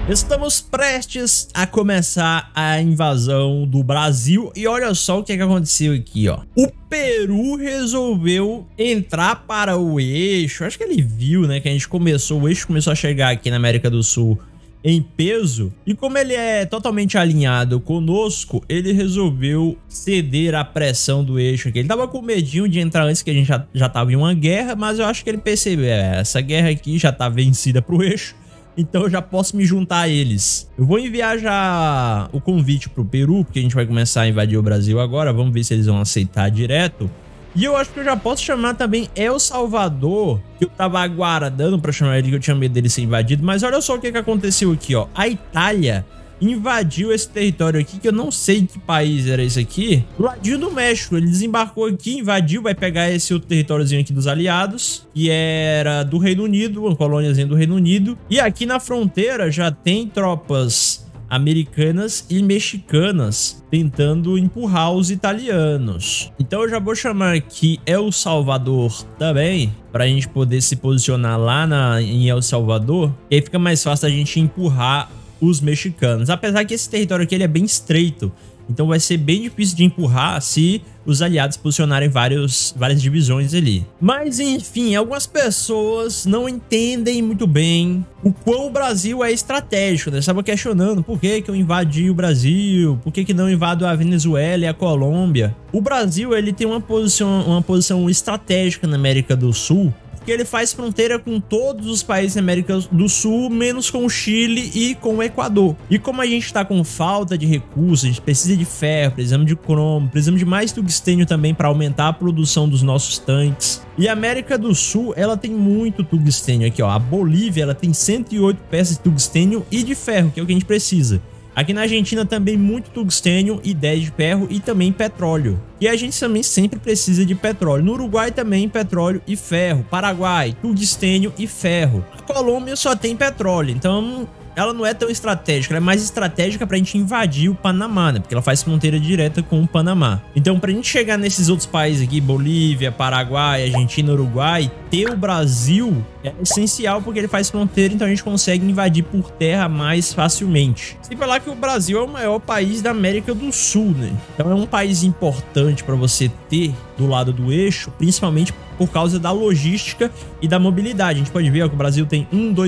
Estamos prestes a começar a invasão do Brasil e olha só o que aconteceu aqui, ó. O Peru resolveu entrar para o eixo. Acho que ele viu, né, que a gente começou, o eixo começou a chegar aqui na América do Sul em peso. E como ele é totalmente alinhado conosco, ele resolveu ceder à pressão do eixo aqui. Ele tava com medinho de entrar antes, que a gente já tava em uma guerra, mas eu acho que ele percebeu, essa guerra aqui já tá vencida pro eixo. Então eu já posso me juntar a eles. Eu vou enviar já o convite pro Peru, porque a gente vai começar a invadir o Brasil agora. Vamos ver se eles vão aceitar direto. E eu acho que eu já posso chamar também El Salvador, que eu tava aguardando pra chamar ele, que eu tinha medo dele ser invadido. Mas olha só o que aconteceu aqui, ó. A Itália invadiu esse território aqui, que eu não sei que país era esse aqui, do ladinho do México. Ele desembarcou aqui, invadiu, vai pegar esse outro territóriozinho aqui dos aliados, que era do Reino Unido, uma colôniazinha do Reino Unido. E aqui na fronteira já tem tropas americanas e mexicanas tentando empurrar os italianos. Então eu já vou chamar aqui El Salvador também, para a gente poder se posicionar lá em El Salvador, e aí fica mais fácil a gente empurrar os mexicanos. Apesar que esse território aqui ele é bem estreito, então vai ser bem difícil de empurrar se os aliados posicionarem várias divisões ali. Mas enfim, algumas pessoas não entendem muito bem o quão o Brasil é estratégico, né? Estavam questionando por que eu invadi o Brasil, por que não invado a Venezuela e a Colômbia. O Brasil ele tem uma posição estratégica na América do Sul, que ele faz fronteira com todos os países da América do Sul, menos com o Chile e com o Equador. E como a gente tá com falta de recursos, a gente precisa de ferro, precisamos de cromo, precisamos de mais tungstênio também para aumentar a produção dos nossos tanques. E a América do Sul, ela tem muito tungstênio aqui, ó. A Bolívia, ela tem 108 peças de tungstênio e de ferro, que é o que a gente precisa. Aqui na Argentina também muito tungstênio e 10 de ferro e também petróleo. E a gente também sempre precisa de petróleo. No Uruguai também petróleo e ferro. Paraguai, tungstênio e ferro. A Colômbia só tem petróleo, então ela não é tão estratégica, ela é mais estratégica pra gente invadir o Panamá, né? Porque ela faz fronteira direta com o Panamá. Então pra gente chegar nesses outros países aqui, Bolívia, Paraguai, Argentina, Uruguai, ter o Brasil é essencial porque ele faz fronteira, então a gente consegue invadir por terra mais facilmente. Sem falar que o Brasil é o maior país da América do Sul, né? Então é um país importante pra você ter do lado do eixo, principalmente por causa da logística e da mobilidade. A gente pode ver ó, que o Brasil tem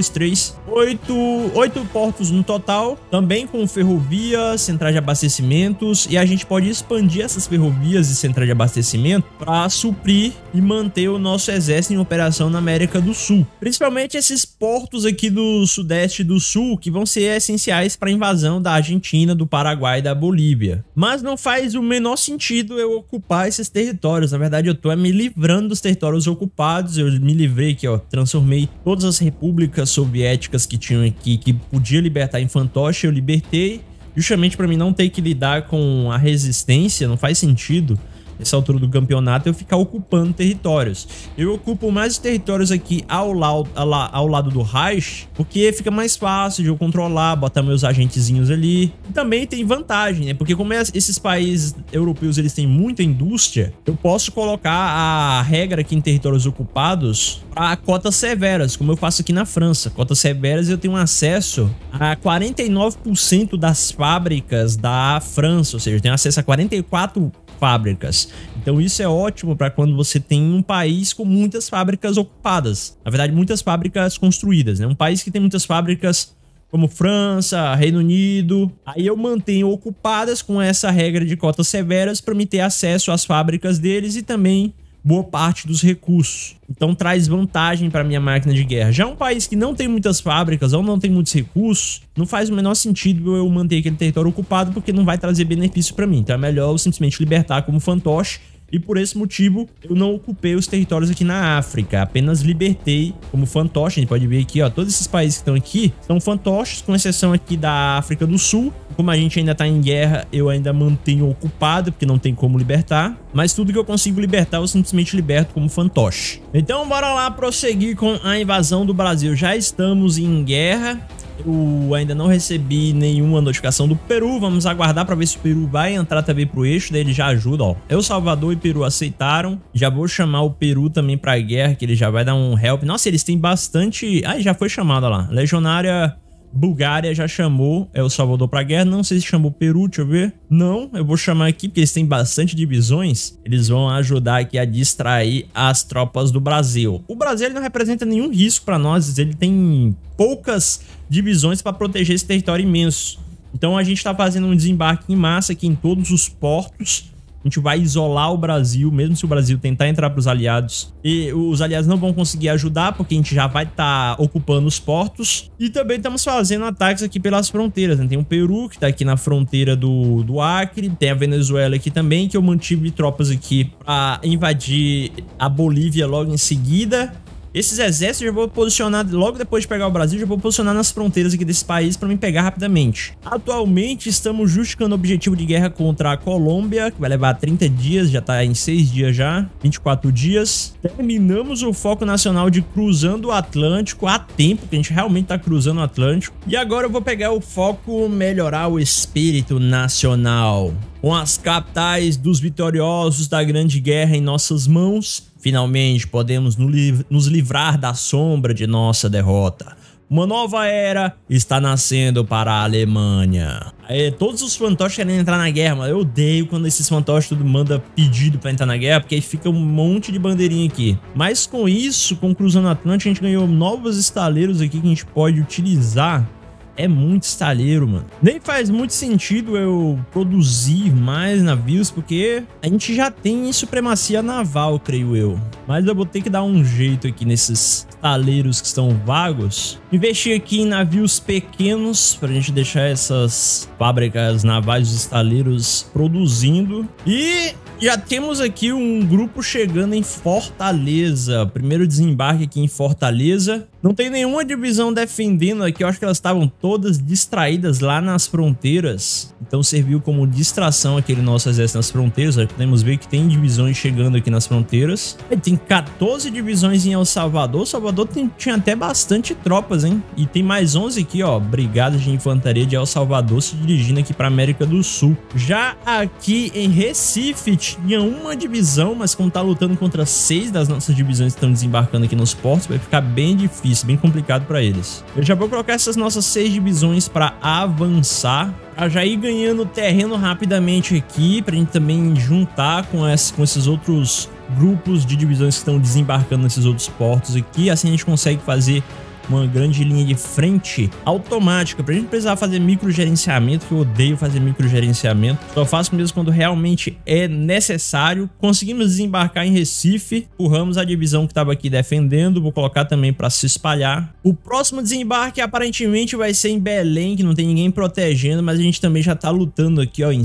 8 portos no total, também com ferrovias, centrais de abastecimentos, e a gente pode expandir essas ferrovias e centrais de abastecimento para suprir e manter o nosso exército em operação na América do Sul. Principalmente esses portos aqui do Sudeste e do Sul, que vão ser essenciais para a invasão da Argentina, do Paraguai e da Bolívia. Mas não faz o menor sentido eu ocupar esses territórios. Na verdade, eu tô me livrando dos territórios ocupados. Eu me livrei aqui, ó, transformei todas as repúblicas soviéticas que tinham aqui, que podia libertar em fantoche, eu libertei, justamente para mim não ter que lidar com a resistência. Não faz sentido nessa altura do campeonato eu ficar ocupando territórios. Eu ocupo mais territórios aqui ao lado do Reich, porque fica mais fácil de eu controlar, botar meus agentezinhos ali. E também tem vantagem, né? Porque como esses países europeus eles têm muita indústria, eu posso colocar a regra aqui em territórios ocupados para cotas severas, como eu faço aqui na França. Cotas severas eu tenho acesso a 49% das fábricas da França, ou seja, eu tenho acesso a 44 fábricas. Então isso é ótimo para quando você tem um país com muitas fábricas ocupadas. Na verdade, muitas fábricas construídas, né? Um país que tem muitas fábricas como França, Reino Unido, aí eu mantenho ocupadas com essa regra de cotas severas para me ter acesso às fábricas deles e também boa parte dos recursos. Então traz vantagem para minha máquina de guerra. Já um país que não tem muitas fábricas ou não tem muitos recursos, não faz o menor sentido eu manter aquele território ocupado, porque não vai trazer benefício para mim. Então é melhor eu simplesmente libertar como fantoche. E por esse motivo eu não ocupei os territórios aqui na África, apenas libertei como fantoche. A gente pode ver aqui, ó, todos esses países que estão aqui são fantoches, com exceção aqui da África do Sul. Como a gente ainda tá em guerra, eu ainda mantenho ocupado, porque não tem como libertar. Mas tudo que eu consigo libertar, eu simplesmente liberto como fantoche. Então bora lá prosseguir com a invasão do Brasil. Já estamos em guerra. Eu ainda não recebi nenhuma notificação do Peru. Vamos aguardar para ver se o Peru vai entrar também pro eixo. Daí ele já ajuda, ó. El Salvador e Peru aceitaram. Já vou chamar o Peru também pra guerra, que ele já vai dar um help. Nossa, eles têm bastante... Ah, já foi chamada lá. Legionária Bulgária já chamou El Salvador pra guerra. Não sei se chamou Peru, deixa eu ver. Não, eu vou chamar aqui porque eles têm bastante divisões. Eles vão ajudar aqui a distrair as tropas do Brasil. O Brasil ele não representa nenhum risco para nós. Ele tem poucas divisões para proteger esse território imenso. Então a gente está fazendo um desembarque em massa aqui em todos os portos. A gente vai isolar o Brasil, mesmo se o Brasil tentar entrar para os aliados. E os aliados não vão conseguir ajudar, porque a gente já vai estar ocupando os portos. E também estamos fazendo ataques aqui pelas fronteiras, né? Tem o Peru, que está aqui na fronteira do Acre. Tem a Venezuela aqui também, que eu mantive tropas aqui para invadir a Bolívia logo em seguida. Esses exércitos eu já vou posicionar, logo depois de pegar o Brasil, já vou posicionar nas fronteiras aqui desse país para me pegar rapidamente. Atualmente estamos justificando o objetivo de guerra contra a Colômbia, que vai levar 30 dias, já tá em 6 dias já, 24 dias. Terminamos o foco nacional de cruzando o Atlântico há tempo, que a gente realmente tá cruzando o Atlântico. E agora eu vou pegar o foco melhorar o espírito nacional. Com as capitais dos vitoriosos da Grande Guerra em nossas mãos, finalmente podemos nos livrar da sombra de nossa derrota. Uma nova era está nascendo para a Alemanha. Todos os fantoches querem entrar na guerra, mas eu odeio quando esses fantoches tudo manda pedido para entrar na guerra, porque aí fica um monte de bandeirinha aqui. Mas com isso, com o Cruzando o Atlântico, a gente ganhou novos estaleiros aqui que a gente pode utilizar. É muito estaleiro, mano. Nem faz muito sentido eu produzir mais navios, porque a gente já tem supremacia naval, creio eu. Mas eu vou ter que dar um jeito aqui nesses estaleiros que estão vagos. Investir aqui em navios pequenos, pra gente deixar essas fábricas navais dos estaleiros produzindo. E já temos aqui um grupo chegando em Fortaleza. Primeiro desembarque aqui em Fortaleza. Não tem nenhuma divisão defendendo aqui. Eu acho que elas estavam todas distraídas lá nas fronteiras. Então serviu como distração aquele nosso exército nas fronteiras. Podemos ver que tem divisões chegando aqui nas fronteiras. Tem 14 divisões em El Salvador. Salvador tinha até bastante tropas, hein? E tem mais 11 aqui, ó. Brigadas de infantaria de El Salvador se dirigindo aqui para América do Sul. Já aqui em Recife tinha uma divisão, mas como tá lutando contra 6 das nossas divisões que estão desembarcando aqui nos portos, vai ficar bem difícil, bem complicado para eles. Eu já vou colocar essas nossas 6 divisões para avançar, para já ir ganhando terreno rapidamente aqui, para a gente também juntar com esses outros grupos de divisões que estão desembarcando nesses outros portos aqui. Assim a gente consegue fazer uma grande linha de frente automática, pra gente precisar fazer microgerenciamento, que eu odeio fazer microgerenciamento, só faço mesmo quando realmente é necessário. Conseguimos desembarcar em Recife, empurramos a divisão que estava aqui defendendo, vou colocar também para se espalhar. O próximo desembarque aparentemente vai ser em Belém, que não tem ninguém protegendo, mas a gente também já tá lutando aqui, ó, em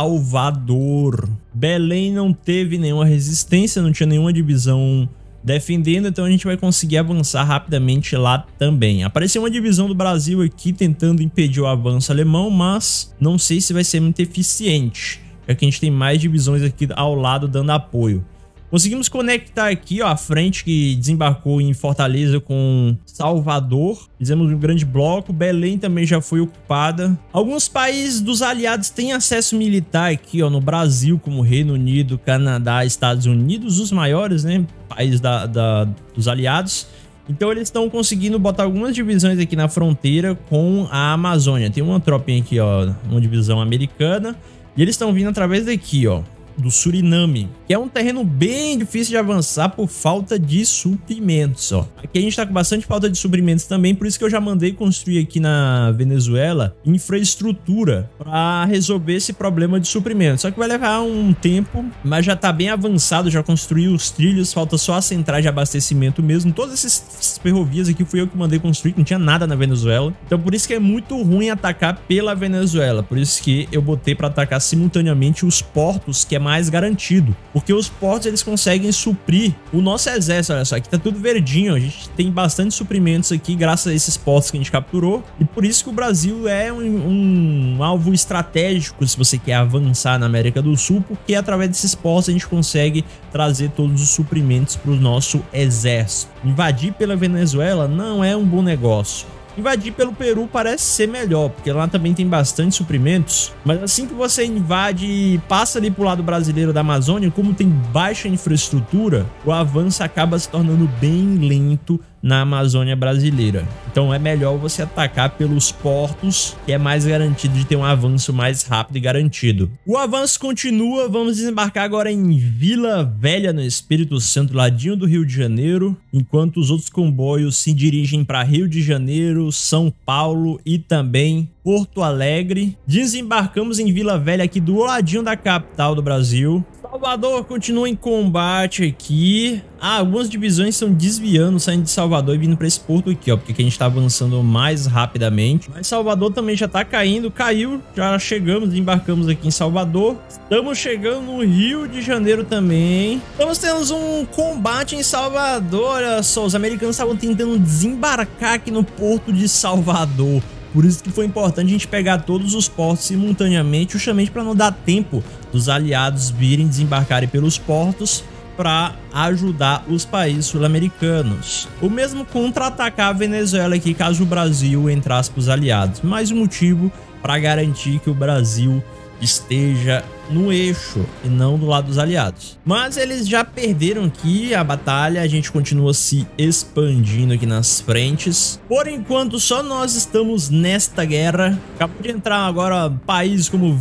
Salvador. Belém não teve nenhuma resistência, não tinha nenhuma divisão defendendo, então a gente vai conseguir avançar rapidamente lá também. Apareceu uma divisão do Brasil aqui tentando impedir o avanço alemão, mas não sei se vai ser muito eficiente, já que a gente tem mais divisões aqui ao lado dando apoio. Conseguimos conectar aqui, ó, a frente que desembarcou em Fortaleza com Salvador. Fizemos um grande bloco. Belém também já foi ocupada. Alguns países dos aliados têm acesso militar aqui, ó, no Brasil, como Reino Unido, Canadá, Estados Unidos, os maiores, né, países dos aliados. Então eles estão conseguindo botar algumas divisões aqui na fronteira com a Amazônia. Tem uma tropinha aqui, ó, uma divisão americana. E eles estão vindo através daqui, ó, do Suriname, que é um terreno bem difícil de avançar por falta de suprimentos, ó. Aqui a gente tá com bastante falta de suprimentos também, por isso que eu já mandei construir aqui na Venezuela infraestrutura para resolver esse problema de suprimentos. Só que vai levar um tempo, mas já tá bem avançado, já construí os trilhos, falta só a central de abastecimento mesmo. Todas essas ferrovias aqui fui eu que mandei construir, não tinha nada na Venezuela. Então por isso que é muito ruim atacar pela Venezuela, por isso que eu botei para atacar simultaneamente os portos, que é mais garantido, porque os portos eles conseguem suprir o nosso exército. Olha só, aqui tá tudo verdinho, a gente tem bastante suprimentos aqui graças a esses portos que a gente capturou, e por isso que o Brasil é um alvo estratégico se você quer avançar na América do Sul, porque através desses portos a gente consegue trazer todos os suprimentos para o nosso exército. Invadir pela Venezuela não é um bom negócio. Invadir pelo Peru parece ser melhor, porque lá também tem bastante suprimentos. Mas assim que você invade e passa ali pro lado brasileiro da Amazônia, como tem baixa infraestrutura, o avanço acaba se tornando bem lento na Amazônia brasileira. Então é melhor você atacar pelos portos, que é mais garantido de ter um avanço mais rápido e garantido. O avanço continua, vamos desembarcar agora em Vila Velha, no Espírito Santo, ladinho do Rio de Janeiro, enquanto os outros comboios se dirigem para Rio de Janeiro, São Paulo e também Porto Alegre. Desembarcamos em Vila Velha, aqui do ladinho da capital do Brasil. Salvador continua em combate aqui. Algumas divisões estão desviando, saindo de Salvador e vindo para esse porto aqui, ó, porque aqui a gente tá avançando mais rapidamente. Mas Salvador também já tá caindo, caiu, já chegamos, embarcamos aqui em Salvador. Estamos chegando no Rio de Janeiro também. Estamos tendo um combate em Salvador, olha só, os americanos estavam tentando desembarcar aqui no porto de Salvador. Por isso que foi importante a gente pegar todos os portos simultaneamente, justamente para não dar tempo dos aliados virem desembarcarem pelos portos para ajudar os países sul-americanos. O mesmo contra-atacar a Venezuela aqui caso o Brasil entrasse para os aliados. Mais um motivo para garantir que o Brasil esteja no eixo e não do lado dos aliados. Mas eles já perderam aqui a batalha, a gente continua se expandindo aqui nas frentes. Por enquanto só nós estamos nesta guerra. Acabou de entrar agora países como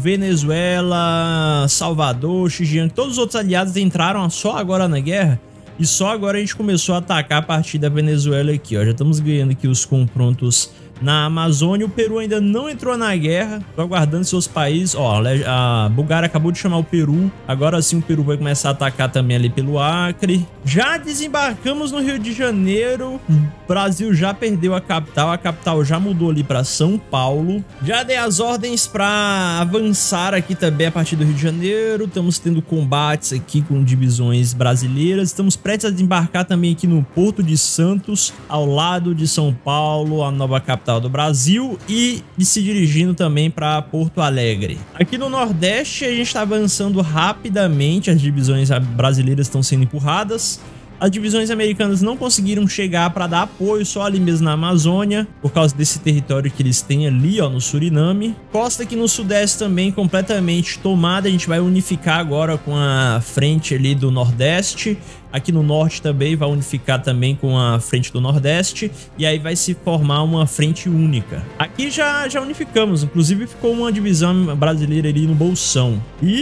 Venezuela, Salvador, Xinjiang, todos os outros aliados entraram só agora na guerra. E só agora a gente começou a atacar a partir da Venezuela aqui, ó. Já estamos ganhando aqui os confrontos na Amazônia. O Peru ainda não entrou na guerra, tô aguardando seus países. Ó, a Bulgária acabou de chamar o Peru, agora sim o Peru vai começar a atacar também ali pelo Acre. Já desembarcamos no Rio de Janeiro, o Brasil já perdeu a capital já mudou ali para São Paulo. Já dei as ordens para avançar aqui também a partir do Rio de Janeiro. Estamos tendo combates aqui com divisões brasileiras, estamos prestes a desembarcar também aqui no Porto de Santos, ao lado de São Paulo, a nova capital do Brasil, e se dirigindo também para Porto Alegre. Aqui no Nordeste a gente está avançando rapidamente, as divisões brasileiras estão sendo empurradas. As divisões americanas não conseguiram chegar para dar apoio, só ali mesmo na Amazônia, por causa desse território que eles têm ali, ó, no Suriname. Costa aqui no Sudeste também completamente tomada, a gente vai unificar agora com a frente ali do Nordeste. Aqui no Norte também vai unificar também com a frente do Nordeste, e aí vai se formar uma frente única. Aqui já unificamos, inclusive ficou uma divisão brasileira ali no Bolsão.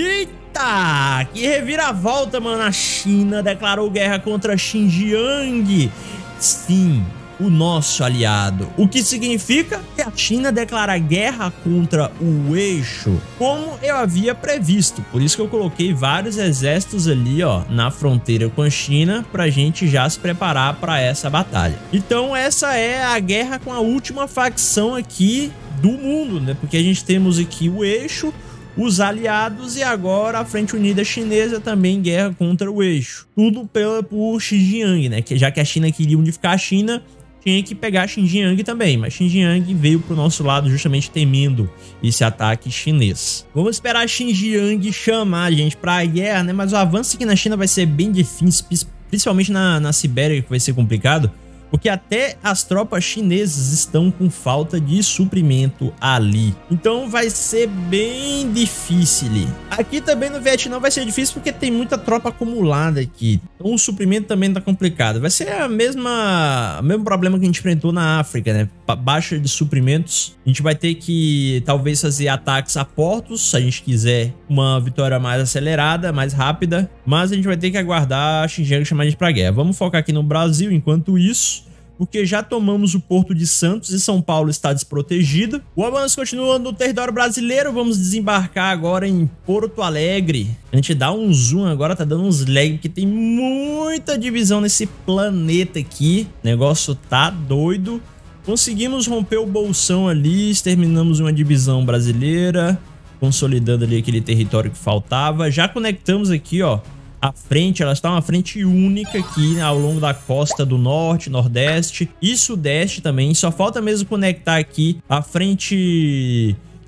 Eita, que reviravolta, mano. A China declarou guerra contra Xinjiang. Sim, o nosso aliado. O que significa que a China declara guerra contra o eixo, como eu havia previsto. Por isso que eu coloquei vários exércitos ali, ó, na fronteira com a China, pra gente já se preparar para essa batalha. Então essa é a guerra com a última facção aqui do mundo, né? Porque a gente temos aqui o eixo, os aliados e agora a Frente Unida Chinesa também em guerra contra o eixo. Tudo por Xinjiang, né? Que já que a China queria unificar a China, tinha que pegar Xinjiang também, mas Xinjiang veio pro nosso lado justamente temendo esse ataque chinês. Vamos esperar Xinjiang chamar a gente pra guerra, né? Mas o avanço aqui na China vai ser bem difícil, principalmente na Sibéria, que vai ser complicado, porque até as tropas chinesas estão com falta de suprimento ali. Então vai ser bem difícil. Aqui também no Vietnã vai ser difícil porque tem muita tropa acumulada aqui. Então o suprimento também tá complicado. Vai ser o mesmo problema que a gente enfrentou na África, né? Baixa de suprimentos. A gente vai ter que talvez fazer ataques a portos, se a gente quiser uma vitória mais acelerada, mais rápida. Mas a gente vai ter que aguardar a Xinjiang chamar a gente pra guerra. Vamos focar aqui no Brasil enquanto isso, porque já tomamos o Porto de Santos e São Paulo está desprotegido. O avanço continua no território brasileiro. Vamos desembarcar agora em Porto Alegre. A gente dá um zoom agora, tá dando uns lag, porque tem muita divisão nesse planeta aqui. O negócio tá doido. Conseguimos romper o Bolsão ali, exterminamos uma divisão brasileira, consolidando ali aquele território que faltava. Já conectamos aqui, ó, a frente, ela está uma frente única aqui, né, ao longo da costa do norte, nordeste e sudeste também. Só falta mesmo conectar aqui a frente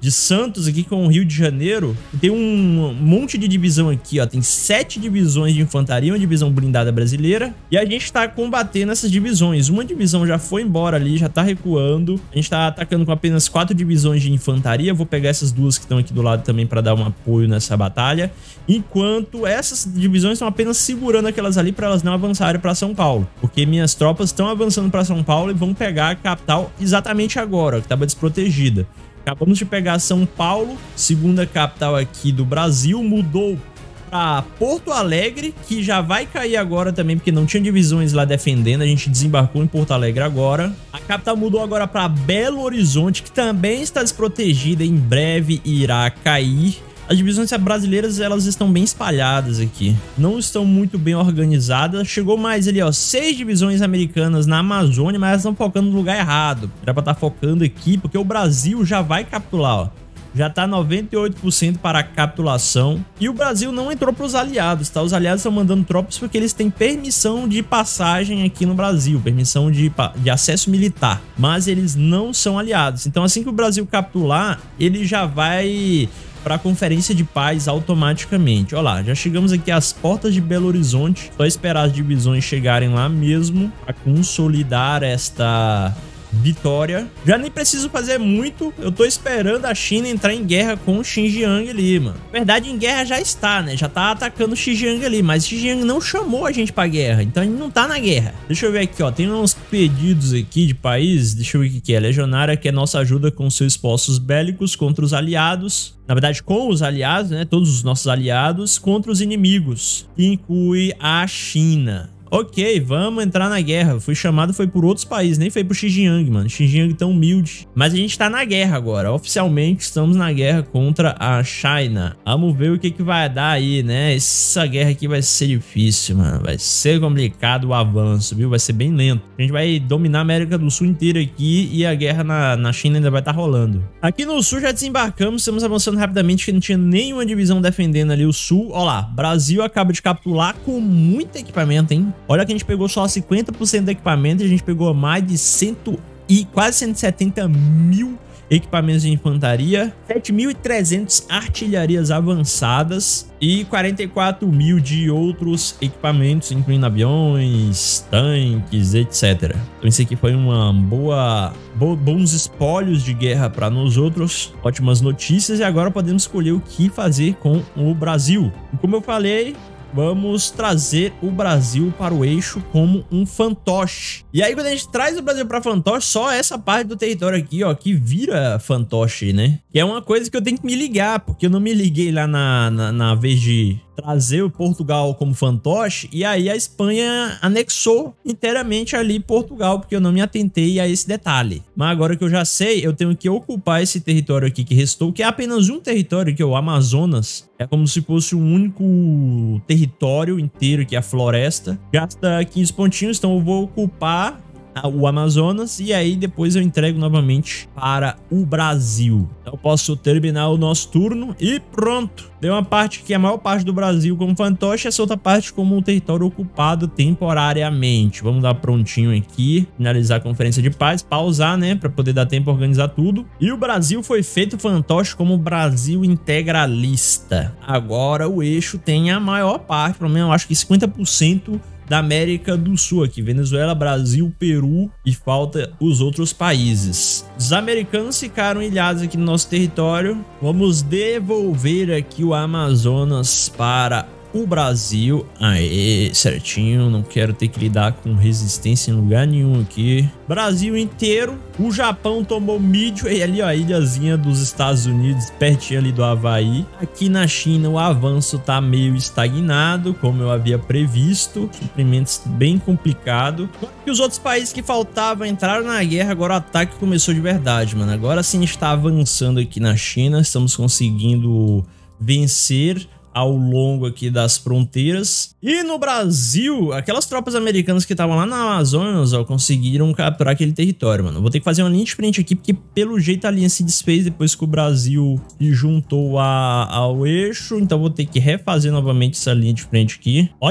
de Santos aqui com o Rio de Janeiro. Tem um monte de divisão aqui, ó. Tem 7 divisões de infantaria, uma divisão blindada brasileira. E a gente tá combatendo essas divisões. Uma divisão já foi embora ali, já tá recuando. A gente tá atacando com apenas 4 divisões de infantaria. Vou pegar essas duas que estão aqui do lado também para dar um apoio nessa batalha. Enquanto essas divisões estão apenas segurando aquelas ali para elas não avançarem para São Paulo. Porque minhas tropas estão avançando para São Paulo e vão pegar a capital exatamente agora, que estava desprotegida. Acabamos de pegar São Paulo, segunda capital aqui do Brasil, mudou para Porto Alegre, que já vai cair agora também, porque não tinha divisões lá defendendo, a gente desembarcou em Porto Alegre agora. A capital mudou agora para Belo Horizonte, que também está desprotegida, em breve irá cair. As divisões brasileiras, elas estão bem espalhadas aqui, não estão muito bem organizadas. Chegou mais ali, ó, 6 divisões americanas na Amazônia, mas elas estão focando no lugar errado. Era pra estar focando aqui, porque o Brasil já vai capitular, ó. Já tá 98% para a capitulação. E o Brasil não entrou para os aliados, tá? Os aliados estão mandando tropas porque eles têm permissão de passagem aqui no Brasil, permissão de acesso militar, mas eles não são aliados. Então assim que o Brasil capitular, ele já vai para a Conferência de Paz automaticamente. Olha lá, já chegamos aqui às portas de Belo Horizonte. Só esperar as divisões chegarem lá mesmo para consolidar esta vitória. Já nem preciso fazer muito. Eu tô esperando a China entrar em guerra com o Xinjiang ali, mano. Na verdade, em guerra já está, né? Já tá atacando o Xinjiang ali, mas o Xinjiang não chamou a gente pra guerra, então a gente não tá na guerra. Deixa eu ver aqui, ó. Tem uns pedidos aqui de país. Deixa eu ver o que é. Legionária quer nossa ajuda com seus esforços bélicos contra os aliados. Na verdade, com os aliados, né? Todos os nossos aliados contra os inimigos. Que inclui a China. Ok, vamos entrar na guerra. Fui chamado, foi por outros países, nem foi pro Xinjiang, mano. Xinjiang tão humilde. Mas a gente tá na guerra agora. Oficialmente estamos na guerra contra a China. Vamos ver o que que vai dar aí, né? Essa guerra aqui vai ser difícil, mano. Vai ser complicado o avanço, viu? Vai ser bem lento. A gente vai dominar a América do Sul inteira aqui e a guerra na China ainda vai estar rolando. Aqui no sul já desembarcamos, estamos avançando rapidamente, que não tinha nenhuma divisão defendendo ali o sul. Ó lá, Brasil acaba de capitular com muito equipamento, hein? Olha que a gente pegou só 50% do equipamento e a gente pegou mais de quase 170 mil equipamentos de infantaria, 7.300 artilharias avançadas e 44 mil de outros equipamentos, incluindo aviões, tanques, etc. Então isso aqui foi uma bons espólios de guerra para nós outros, ótimas notícias, e agora podemos escolher o que fazer com o Brasil. E como eu falei, vamos trazer o Brasil para o eixo como um fantoche. E aí, quando a gente traz o Brasil para fantoche, só essa parte do território aqui, ó, que vira fantoche, né? Que é uma coisa que eu tenho que me ligar, porque eu não me liguei lá na vez de trazer o Portugal como fantoche, e aí a Espanha anexou inteiramente ali Portugal, porque eu não me atentei a esse detalhe. Mas agora que eu já sei, eu tenho que ocupar esse território aqui que restou, que é apenas um território, que é o Amazonas. É como se fosse um único território inteiro, que é a floresta. Gasta 15 pontinhos, então eu vou ocupar o Amazonas e aí depois eu entrego novamente para o Brasil. Então eu posso terminar o nosso turno e pronto. Deu uma parte que é a maior parte do Brasil como fantoche, essa outra parte como um território ocupado temporariamente. Vamos dar prontinho aqui, finalizar a conferência de paz, pausar, né, para poder dar tempo a organizar tudo. E o Brasil foi feito fantoche como Brasil integralista. Agora o eixo tem a maior parte, pelo menos eu acho que 50% da América do Sul aqui, Venezuela, Brasil, Peru, e falta os outros países. Os americanos ficaram ilhados aqui no nosso território. Vamos devolver aqui o Amazonas para o Brasil. Aê, certinho, não quero ter que lidar com resistência em lugar nenhum aqui. Brasil inteiro. O Japão tomou Midway ali, ó, a ilhazinha dos Estados Unidos, pertinho ali do Havaí. Aqui na China o avanço tá meio estagnado, como eu havia previsto. Suprimentos bem complicado. E os outros países que faltavam entraram na guerra, agora o ataque começou de verdade, mano. Agora sim a gente tá avançando aqui na China, estamos conseguindo vencer ao longo aqui das fronteiras. E no Brasil, aquelas tropas americanas que estavam lá na Amazonas, ó, conseguiram capturar aquele território, mano. Vou ter que fazer uma linha de frente aqui, porque pelo jeito a linha se desfez depois que o Brasil se juntou ao eixo. Então vou ter que refazer novamente essa linha de frente aqui. Olha o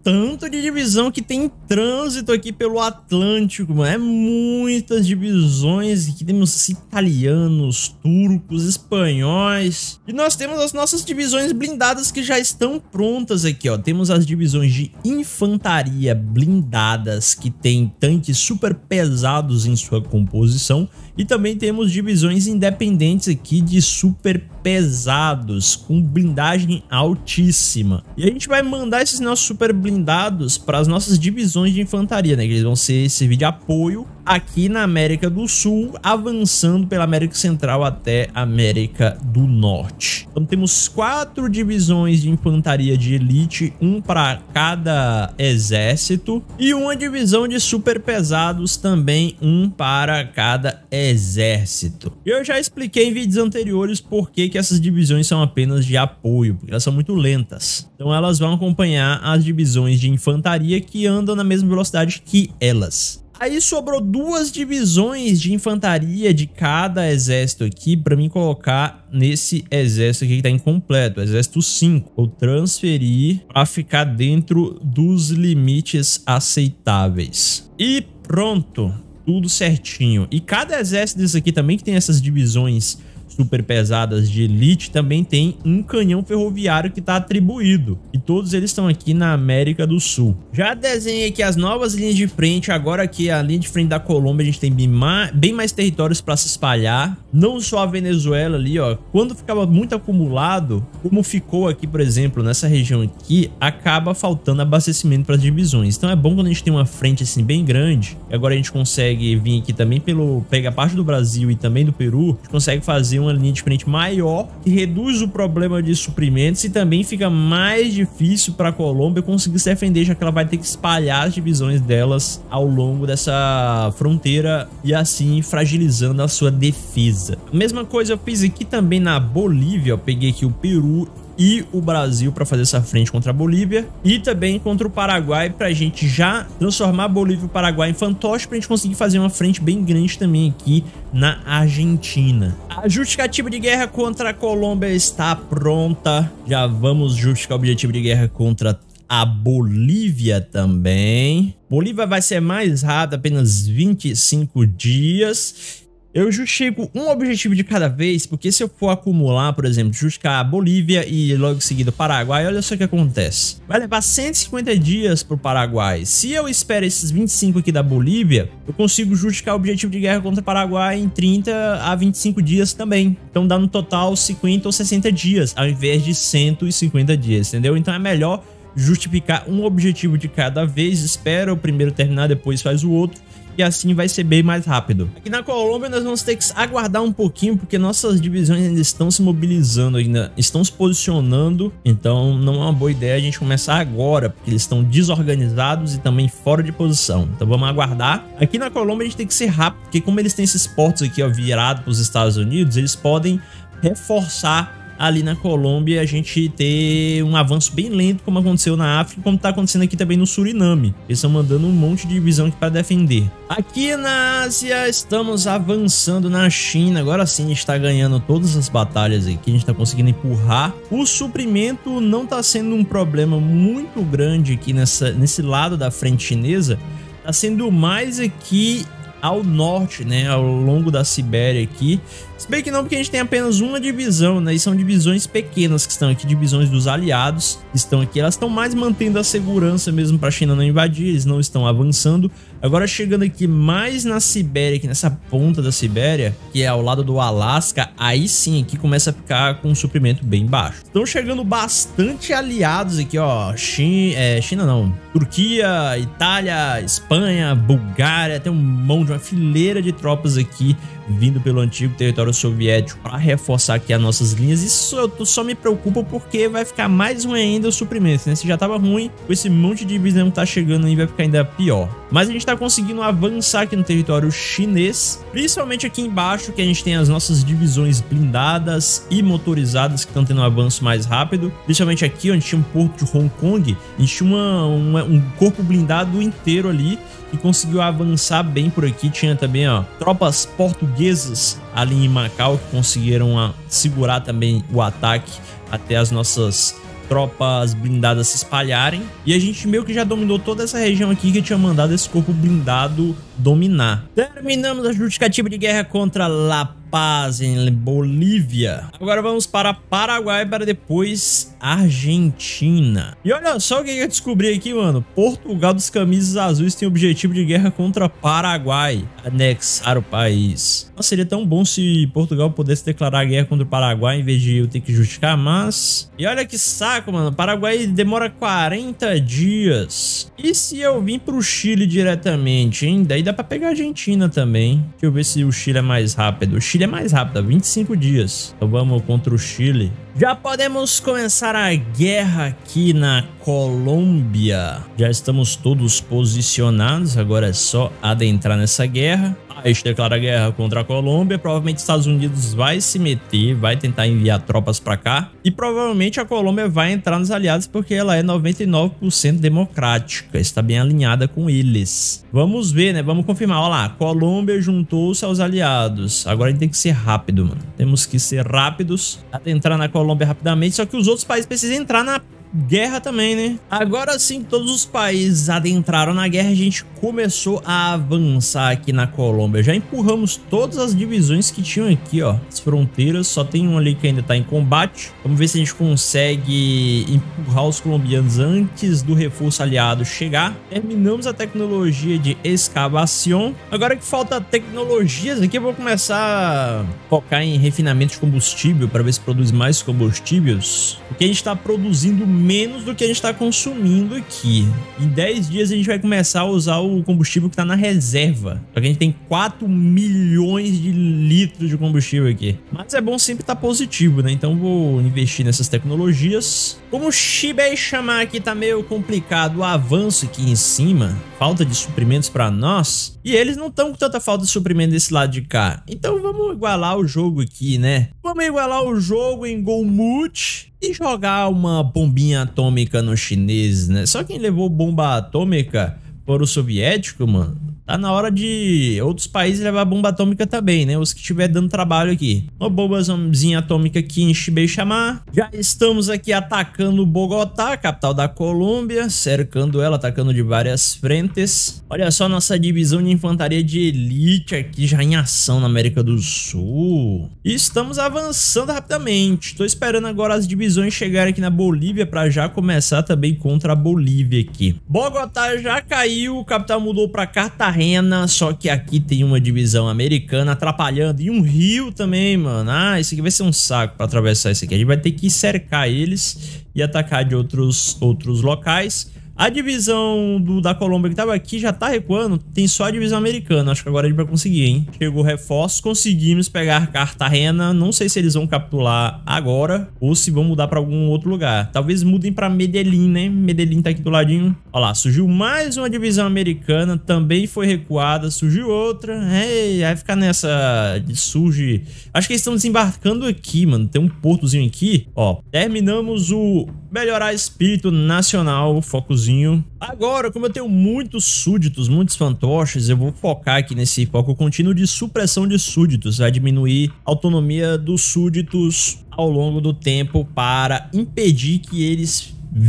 tanto de divisão que tem trânsito aqui pelo Atlântico, mano. É muitas divisões. Aqui temos italianos, turcos, espanhóis. E nós temos as nossas divisões blindadas que já estão prontas aqui, ó. Temos as divisões de infantaria blindadas que tem tanques super pesados em sua composição. E também temos divisões independentes aqui de super pesados, com blindagem altíssima. E a gente vai mandar esses nossos super blindados para as nossas divisões de infantaria, né? Que eles vão servir de apoio aqui na América do Sul, avançando pela América Central até a América do Norte. Então temos 4 divisões de infantaria de elite, um para cada exército, e uma divisão de super pesados também, um para cada exército. Eu já expliquei em vídeos anteriores por que essas divisões são apenas de apoio, porque elas são muito lentas. Então elas vão acompanhar as divisões de infantaria que andam na mesma velocidade que elas. Aí sobrou 2 divisões de infantaria de cada exército aqui para mim colocar nesse exército aqui que tá incompleto, o exército 5. Vou transferir para ficar dentro dos limites aceitáveis. E pronto, tudo certinho. E cada exército desse aqui também que tem essas divisões super pesadas de elite também tem um canhão ferroviário que está atribuído, e todos eles estão aqui na América do Sul. Já desenhei aqui as novas linhas de frente. Agora aqui a linha de frente da Colômbia a gente tem bem mais territórios para se espalhar, não só a Venezuela ali, ó. Quando ficava muito acumulado, como ficou aqui, por exemplo, nessa região aqui, acaba faltando abastecimento para as divisões. Então é bom quando a gente tem uma frente assim bem grande. Agora a gente consegue vir aqui também pegar parte do Brasil e também do Peru, a gente consegue fazer uma linha de frente maior que reduz o problema de suprimentos, e também fica mais difícil para a Colômbia conseguir se defender, já que ela vai ter que espalhar as divisões delas ao longo dessa fronteira e assim fragilizando a sua defesa. A mesma coisa eu fiz aqui também na Bolívia. Eu peguei aqui o Peru e o Brasil para fazer essa frente contra a Bolívia e também contra o Paraguai, para a gente já transformar a Bolívia e o Paraguai em fantoche, para a gente conseguir fazer uma frente bem grande também aqui na Argentina. A justificativa de guerra contra a Colômbia está pronta. Já vamos justificar o objetivo de guerra contra a Bolívia também. Bolívia vai ser mais rápido, apenas 25 dias. Eu justifico um objetivo de cada vez, porque se eu for acumular, por exemplo, justificar a Bolívia e logo em seguida o Paraguai, olha só o que acontece. Vai levar 150 dias para o Paraguai. Se eu espero esses 25 aqui da Bolívia, eu consigo justificar o objetivo de guerra contra o Paraguai em 30 a 25 dias também. Então dá no total 50 ou 60 dias, ao invés de 150 dias, entendeu? Então é melhor justificar um objetivo de cada vez, espera o primeiro terminar, depois faz o outro, e assim vai ser bem mais rápido. Aqui na Colômbia nós vamos ter que aguardar um pouquinho, porque nossas divisões ainda estão se mobilizando, ainda estão se posicionando, então não é uma boa ideia a gente começar agora, porque eles estão desorganizados e também fora de posição. Então vamos aguardar. Aqui na Colômbia a gente tem que ser rápido, porque como eles têm esses portos aqui, ó, virado para os Estados Unidos, eles podem reforçar ali na Colômbia, a gente ter um avanço bem lento, como aconteceu na África, como tá acontecendo aqui também no Suriname. Eles estão mandando um monte de divisão aqui para defender. Aqui na Ásia, estamos avançando na China. Agora sim, a gente tá ganhando todas as batalhas aqui, a gente tá conseguindo empurrar. O suprimento não tá sendo um problema muito grande aqui nesse lado da frente chinesa. Tá sendo mais aqui ao norte, né, ao longo da Sibéria aqui. Se bem que não, porque a gente tem apenas uma divisão, né, e são divisões pequenas que estão aqui, divisões dos aliados que estão aqui. Elas estão mais mantendo a segurança mesmo para a China não invadir, eles não estão avançando. Agora chegando aqui mais na Sibéria, aqui nessa ponta da Sibéria, que é ao lado do Alasca, aí sim aqui começa a ficar com um suprimento bem baixo. Estão chegando bastante aliados aqui, ó, China não, Turquia, Itália, Espanha, Bulgária, tem um monte, uma fileira de tropas aqui vindo pelo antigo território soviético para reforçar aqui as nossas linhas. Isso eu só me preocupa porque vai ficar mais ruim ainda o suprimento, né? Se já tava ruim, com esse monte de divisão que tá chegando aí vai ficar ainda pior. Mas a gente tá conseguindo avançar aqui no território chinês, principalmente aqui embaixo, que a gente tem as nossas divisões blindadas e motorizadas que estão tendo um avanço mais rápido. Principalmente aqui, onde tinha um porto de Hong Kong, a gente tinha um corpo blindado inteiro ali e conseguiu avançar bem por aqui. Tinha também, ó, tropas portuguesas ali em Macau que conseguiram segurar também o ataque até as nossas tropas blindadas se espalharem. E a gente meio que já dominou toda essa região aqui que tinha mandado esse corpo blindado dominar. Terminamos a justificativa de guerra contra La Paz em Bolívia. Agora vamos para Paraguai, para depois Argentina. E olha só o que eu descobri aqui, mano. Portugal dos camisas azuis tem objetivo de guerra contra Paraguai. Anexar o país. Nossa, seria tão bom se Portugal pudesse declarar guerra contra o Paraguai em vez de eu ter que justificar, mas... E olha que saco, mano. Paraguai demora 40 dias. E se eu vim pro Chile diretamente, hein? Daí dá pra pegar a Argentina também. Deixa eu ver se o Chile é mais rápido. O Chile é mais rápido, 25 dias. Então vamos contra o Chile. Já podemos começar a guerra aqui na Colômbia. Já estamos todos posicionados, agora é só adentrar nessa guerra. A gente declara guerra contra a Colômbia, provavelmente os Estados Unidos vai se meter, vai tentar enviar tropas pra cá. E provavelmente a Colômbia vai entrar nos aliados porque ela é 99% democrática, está bem alinhada com eles. Vamos ver, né? Vamos confirmar. Olha lá, Colômbia juntou-se aos aliados. Agora a gente tem que ser rápido, mano. Temos que ser rápidos, adentrar na Colômbia rapidamente, só que os outros países precisam entrar na guerra também, né? Agora sim, todos os países adentraram na guerra, a gente começou a avançar aqui na Colômbia. Já empurramos todas as divisões que tinham aqui, ó. As fronteiras, só tem um ali que ainda tá em combate. Vamos ver se a gente consegue empurrar os colombianos antes do reforço aliado chegar. Terminamos a tecnologia de escavação. Agora que falta tecnologias aqui, eu vou começar a focar em refinamento de combustível para ver se produz mais combustíveis. Porque a gente tá produzindo menos do que a gente está consumindo aqui. Em 10 dias a gente vai começar a usar o combustível que está na reserva. Só que a gente tem 4 milhões de litros de combustível aqui. Mas é bom sempre estar positivo, né? Então vou investir nessas tecnologias. Como o Shibei chamar aqui tá meio complicado o avanço aqui em cima. Falta de suprimentos para nós. E eles não estão com tanta falta de suprimento desse lado de cá. Então vamos igualar o jogo aqui, né? Vamos igualar o jogo em Golmut e jogar uma bombinha atômica nos chineses, né? Só quem levou bomba atômica foram os soviéticos, mano. Tá na hora de outros países levar bomba atômica também, né? Os que estiver dando trabalho aqui. Uma bombazinha atômica aqui em Xibei-Xamar. Já estamos aqui atacando Bogotá, capital da Colômbia. Cercando ela, atacando de várias frentes. Olha só nossa divisão de infantaria de elite aqui já em ação na América do Sul. E estamos avançando rapidamente. Tô esperando agora as divisões chegarem aqui na Bolívia para já começar também contra a Bolívia aqui. Bogotá já caiu, o capital mudou para Cartagena. Só que aqui tem uma divisão americana atrapalhando. E um rio também, mano. Ah, isso aqui vai ser um saco pra atravessar isso aqui. A gente vai ter que cercar eles e atacar de outros locais. A divisão da Colômbia que tava aqui já tá recuando. Tem só a divisão americana. Acho que agora a gente vai conseguir, hein? Chegou reforço. Conseguimos pegar Cartagena. Não sei se eles vão capturar agora ou se vão mudar pra algum outro lugar. Talvez mudem pra Medellín, né? Medellín tá aqui do ladinho. Olha lá, surgiu mais uma divisão americana. Também foi recuada. Surgiu outra. Vai ficar nessa... Surge... Acho que eles estão desembarcando aqui, mano. Tem um portozinho aqui. Ó, terminamos o... Melhorar espírito nacional, focozinho. Agora, como eu tenho muitos súditos, muitos fantoches, eu vou focar aqui nesse foco contínuo de supressão de súditos. Vai diminuir a autonomia dos súditos ao longo do tempo para impedir que eles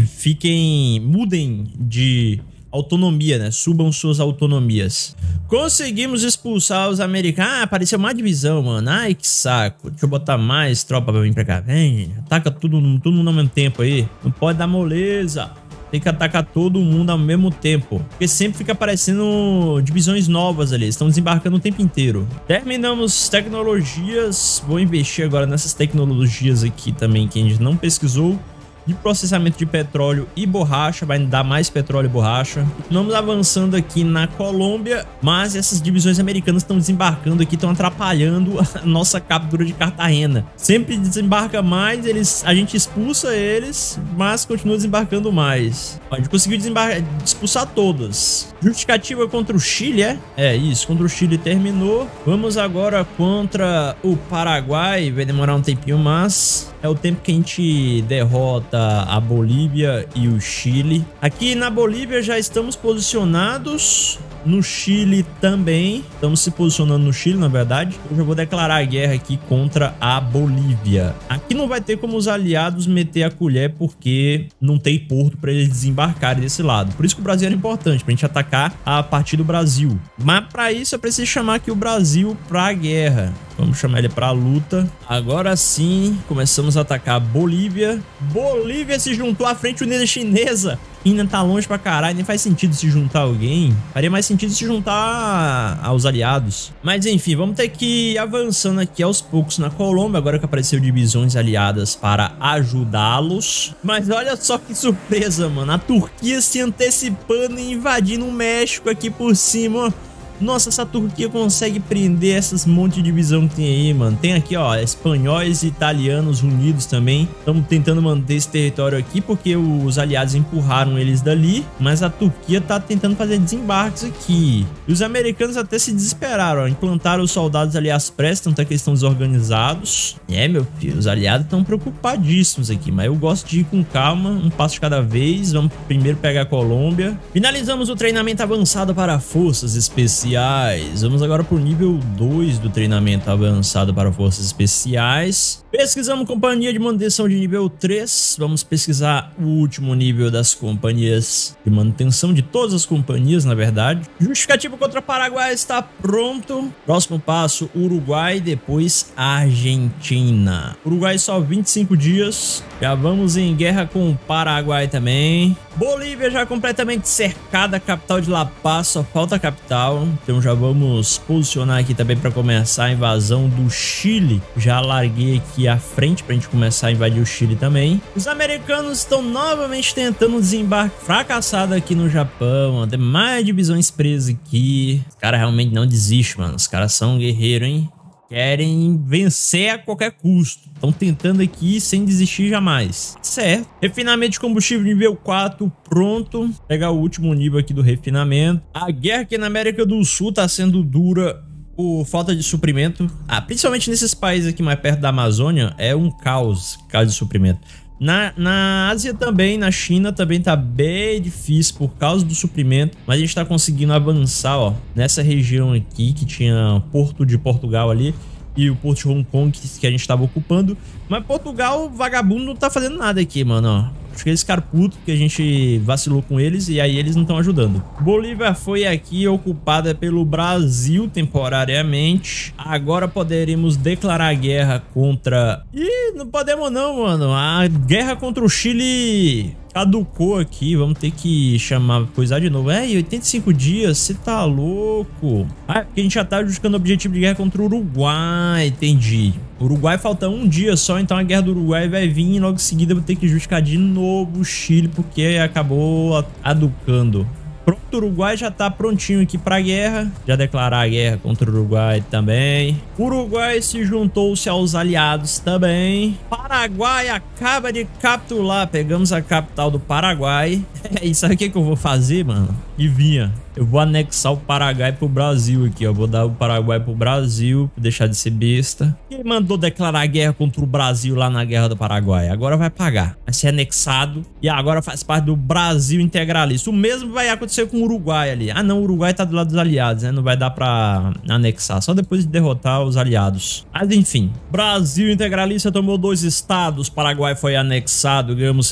mudem de autonomia, né? Subam suas autonomias. Conseguimos expulsar os americanos. Ah, apareceu uma divisão, mano. Ai, que saco. Deixa eu botar mais tropa pra vir pra cá. Vem, ataca todo mundo ao mesmo tempo aí. Não pode dar moleza. Tem que atacar todo mundo ao mesmo tempo. Porque sempre fica aparecendo divisões novas ali. Estão desembarcando o tempo inteiro. Terminamos tecnologias. Vou investir agora nessas tecnologias aqui também que a gente não pesquisou. De processamento de petróleo e borracha, vai dar mais petróleo e borracha. Vamos avançando aqui na Colômbia, mas essas divisões americanas estão desembarcando aqui, estão atrapalhando a nossa captura de Cartagena. Sempre desembarca mais, a gente expulsa eles, mas continua desembarcando mais. A gente conseguiu expulsar todas. Justificativa contra o Chile, é? É isso, contra o Chile terminou. Vamos agora contra o Paraguai, vai demorar um tempinho, mas é o tempo que a gente derrota a Bolívia e o Chile. Aqui na Bolívia já estamos posicionados. No Chile também. Estamos se posicionando no Chile, na verdade. Eu já vou declarar a guerra aqui contra a Bolívia. Aqui não vai ter como os aliados meter a colher porque não tem porto para eles desembarcarem desse lado. Por isso que o Brasil era importante, pra gente atacar a partir do Brasil. Mas para isso eu preciso chamar aqui o Brasil pra guerra. Vamos chamar ele pra luta. Agora sim, começamos a atacar a Bolívia. Bolívia se juntou à Frente Unida Chinesa. Ainda tá longe pra caralho, nem faz sentido se juntar a alguém. Faria mais sentido se juntar aos aliados. Mas enfim, vamos ter que ir avançando aqui aos poucos na Colômbia, agora que apareceu divisões aliadas para ajudá-los. Mas olha só que surpresa, mano. A Turquia se antecipando e invadindo o México aqui por cima, ó. Nossa, essa Turquia consegue prender essas monte de divisão que tem aí, mano. Tem aqui, ó, espanhóis e italianos unidos também. Estamos tentando manter esse território aqui porque os aliados empurraram eles dali. Mas a Turquia tá tentando fazer desembarques aqui. E os americanos até se desesperaram, ó. Implantaram os soldados ali às pressas, tanto é que eles estão desorganizados. É, meu filho, os aliados estão preocupadíssimos aqui. Mas eu gosto de ir com calma, um passo de cada vez. Vamos primeiro pegar a Colômbia. Finalizamos o treinamento avançado para forças especiais. Vamos agora para o nível 2 do treinamento avançado para forças especiais. Pesquisamos companhia de manutenção de nível 3. Vamos pesquisar o último nível das companhias de manutenção, de todas as companhias, na verdade. Justificativo contra Paraguai está pronto. Próximo passo, Uruguai, depois Argentina. Uruguai só 25 dias. Já vamos em guerra com o Paraguai também. Bolívia já completamente cercada, a capital de La Paz, só falta a capital. Então já vamos posicionar aqui também para começar a invasão do Chile. Já larguei aqui à frente pra gente começar a invadir o Chile também. Os americanos estão novamente tentando desembarque fracassado aqui no Japão. Tem mais divisões presas aqui. Os caras realmente não desistem, mano. Os caras são guerreiros, hein? Querem vencer a qualquer custo. Estão tentando aqui sem desistir jamais. Certo. Refinamento de combustível nível 4 pronto. Vou pegar o último nível aqui do refinamento. A guerra aqui na América do Sul tá sendo dura por falta de suprimento. Principalmente nesses países aqui mais perto da Amazônia, é um caos de suprimento. Na Ásia também, na China também tá bem difícil por causa do suprimento, mas a gente tá conseguindo avançar, ó, nessa região aqui que tinha Porto de Portugal ali e o Porto de Hong Kong que a gente tava ocupando. Mas Portugal, vagabundo, não tá fazendo nada aqui, mano, ó. Acho que eles ficaram putos porque a gente vacilou com eles e aí eles não estão ajudando. Bolívia foi aqui ocupada pelo Brasil temporariamente. Agora poderemos declarar guerra contra... Ih, não podemos não, mano. A guerra contra o Chile caducou aqui. Vamos ter que chamar, coisar de novo. 85 dias, você tá louco. Porque a gente já tá justificando o objetivo de guerra contra o Uruguai, entendi. O Uruguai falta um dia só, então a guerra do Uruguai vai vir e logo em seguida eu vou ter que justificar de novo o Chile, porque acabou aducando. Pronto, o Uruguai já tá prontinho aqui pra guerra. Já declarar a guerra contra o Uruguai também. O Uruguai se juntou-se aos aliados também. Paraguai acaba de capitular. Pegamos a capital do Paraguai. E sabe o que eu vou fazer, mano? Adivinha? Eu vou anexar o Paraguai pro Brasil aqui, ó. Vou dar o Paraguai pro Brasil, pra deixar de ser besta. Quem mandou declarar guerra contra o Brasil lá na Guerra do Paraguai? Agora vai pagar. Vai ser anexado. E agora faz parte do Brasil integralista. O mesmo vai acontecer com o Uruguai ali. Ah, não, o Uruguai tá do lado dos aliados, né? Não vai dar pra anexar. Só depois de derrotar os aliados. Mas enfim. Brasil integralista tomou 2 estados. Paraguai foi anexado. Ganhamos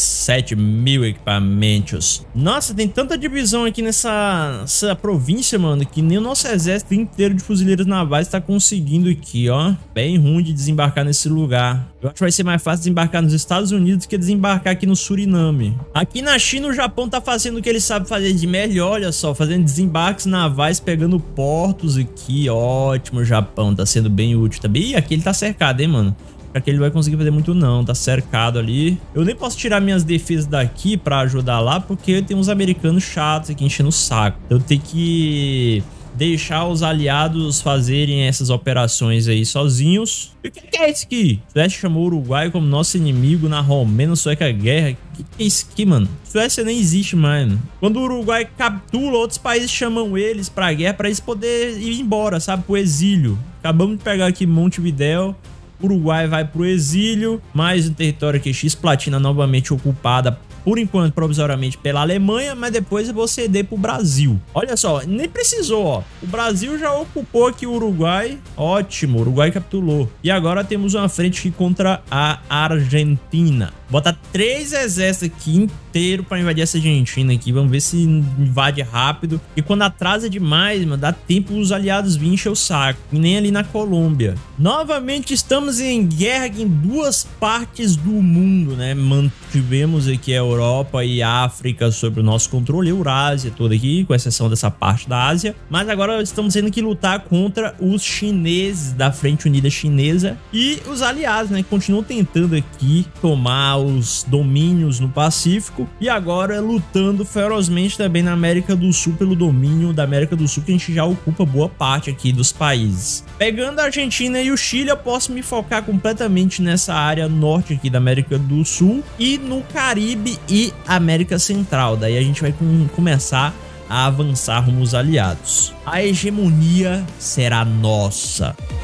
77 mil equipamentos. Nossa, tem tanta divisão aqui nessa província, mano, que nem o nosso exército inteiro de fuzileiros navais tá conseguindo aqui, ó. Bem ruim de desembarcar nesse lugar. Eu acho que vai ser mais fácil desembarcar nos Estados Unidos que desembarcar aqui no Suriname. Aqui na China, o Japão tá fazendo o que ele sabe fazer de melhor, olha só, fazendo desembarques navais, pegando portos aqui. Ótimo, o Japão tá sendo bem útil também. Ih, aqui ele tá cercado, hein, mano. Aqui ele vai conseguir fazer muito não, tá cercado ali. Eu nem posso tirar minhas defesas daqui pra ajudar lá, porque tem uns americanos chatos aqui enchendo o saco. Eu tenho que deixar os aliados fazerem essas operações aí sozinhos. E o que é isso aqui? Suécia chamou o Uruguai como nosso inimigo na Romeno-Sueca Guerra. O que é isso aqui, mano? Suécia nem existe mais, mano. Quando o Uruguai captura, outros países chamam eles pra guerra pra eles poderem ir embora, sabe? Pro exílio. Acabamos de pegar aqui Montevidéu. Uruguai vai pro exílio, mais um território aqui, Cisplatina novamente ocupada por enquanto, provisoriamente pela Alemanha, mas depois eu vou ceder pro Brasil. Olha só, nem precisou, ó. O Brasil já ocupou aqui o Uruguai. Ótimo, o Uruguai capturou. E agora temos uma frente aqui contra a Argentina. Bota 3 exércitos aqui inteiro pra invadir essa Argentina aqui. Vamos ver se invade rápido. E quando atrasa demais, mano, dá tempo os aliados virem encher o saco. E nem ali na Colômbia. Novamente estamos em guerra em 2 partes do mundo, né? Mantivemos aqui a Europa e a África sob o nosso controle. A Eurásia toda aqui, com exceção dessa parte da Ásia. Mas agora estamos tendo que lutar contra os chineses da Frente Unida Chinesa. E os aliados, né? Continuam tentando aqui tomar os domínios no Pacífico e agora lutando ferozmente também na América do Sul pelo domínio da América do Sul, que a gente já ocupa boa parte aqui dos países. Pegando a Argentina e o Chile, eu posso me focar completamente nessa área norte aqui da América do Sul e no Caribe e América Central. Daí a gente vai começar a avançar rumo aos aliados. A hegemonia será nossa.